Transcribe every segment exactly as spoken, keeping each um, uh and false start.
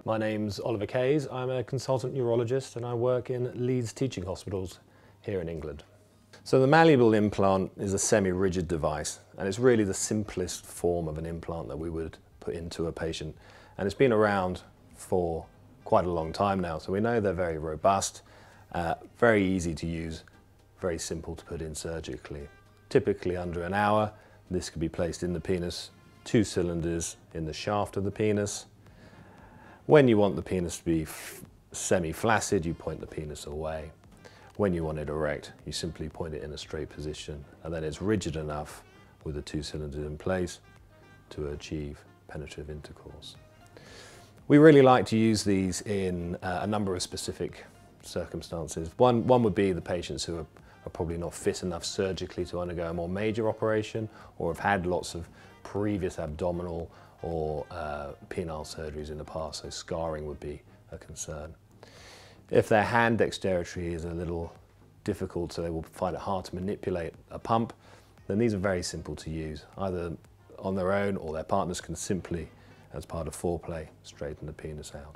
My name's Oliver Kays. I'm a consultant neurologist and I work in Leeds teaching hospitals here in England. So the malleable implant is a semi-rigid device and it's really the simplest form of an implant that we would put into a patient, and it's been around for quite a long time now, so we know they're very robust, uh, very easy to use, very simple to put in surgically. Typically under an hour. This could be placed in the penis, two cylinders in the shaft of the penis. When you want the penis to be semi-flaccid, you point the penis away. When you want it erect, you simply point it in a straight position, and then it's rigid enough with the two cylinders in place to achieve penetrative intercourse. We really like to use these in uh, a number of specific circumstances. One, one would be the patients who are, are probably not fit enough surgically to undergo a more major operation, or have had lots of previous abdominal or uh, penile surgeries in the past, so scarring would be a concern. If their hand dexterity is a little difficult, so they will find it hard to manipulate a pump, then these are very simple to use. Either on their own or their partners can simply, as part of foreplay, straighten the penis out.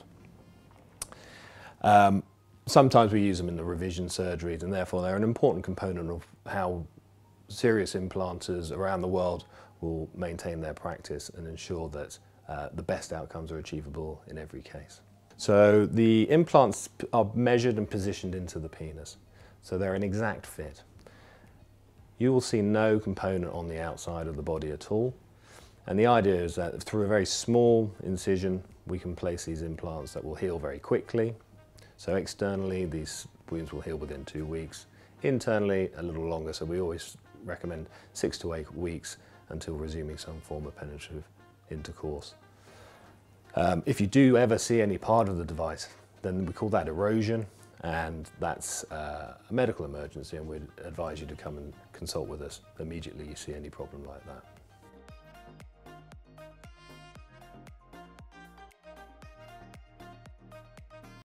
Um, sometimes we use them in the revision surgeries, and therefore they're an important component of how serious implanters around the world will maintain their practice and ensure that uh, the best outcomes are achievable in every case. So the implants are measured and positioned into the penis, so they're an exact fit. You will see no component on the outside of the body at all, and the idea is that through a very small incision we can place these implants that will heal very quickly. So externally these wounds will heal within two weeks, internally a little longer, so we always recommend six to eight weeks until resuming some form of penetrative intercourse. Um, if you do ever see any part of the device, then we call that erosion, and that's uh, a medical emergency, and we'd advise you to come and consult with us immediately you see any problem like that.